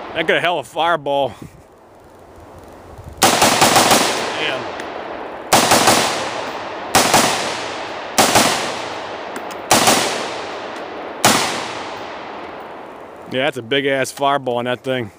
That got a hell of a fireball. Damn. Yeah, that's a big ass fireball on that thing.